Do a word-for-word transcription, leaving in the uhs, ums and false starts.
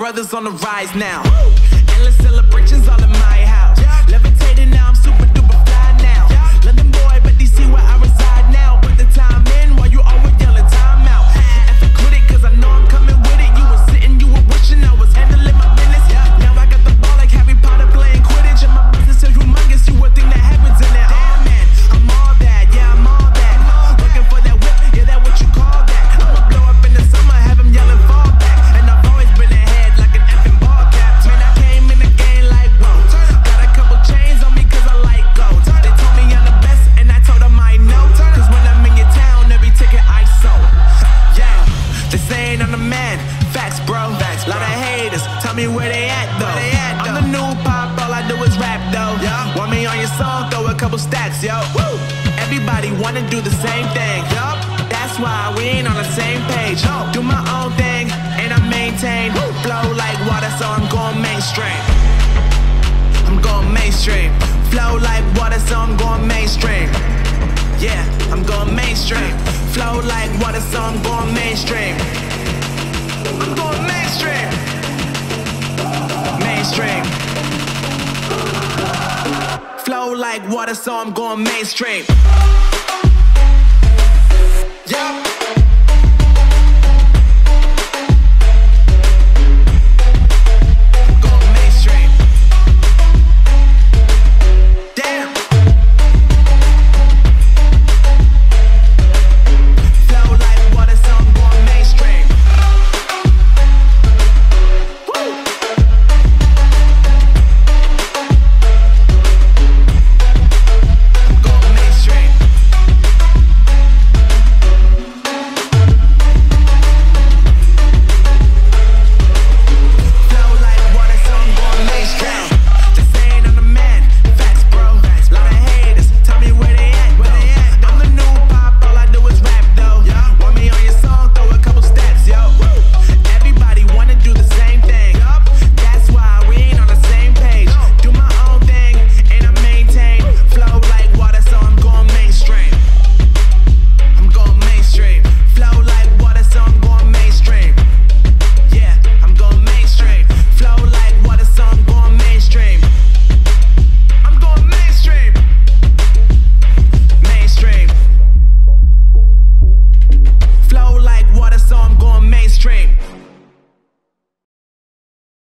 brothers on the rise now. Endless celebrations all in my house. Levitating now, I'm super duper fly now. London boy, but D C where I reside now. Put the time in while you always yelling time out. And for quit it, cause I know I'm coming with it. You were sitting, you were wishing I was handling my business. Now I got the ball like Harry Potter playing Quidditch. And my business is humongous, you would think that happens in it. Oh man, I'm all that, yeah, I'm all that. Looking for that whip, yeah, that what you call that. I'ma blow up in the summer, have him yelling fall back. And I've always been ahead like an effing ball cap. Man, I came in the game like, whoa. Got a couple chains on me cause I like gold. They told me I'm the best and I told them I know. Cause when I'm in your town, every ticket I sold. Yeah, they saying I'm the man. Facts, bro. Facts, lot of haters. Tell me where they at though. They at, though. I'm the new pop, all I do is rap though. Yeah. Want me on your song? Throw a couple stacks, yo. Woo. Everybody wanna do the same thing. Yup. That's why we ain't on the same page. No. Do my own thing and I maintain. Woo. Flow like water, so I'm going mainstream. I'm going mainstream. Flow like water, so I'm going mainstream. Yeah, I'm going mainstream. Flow like water, so I'm going mainstream. I'm going mainstream. Mainstream. Flow like water, so I'm going mainstream. Yeah.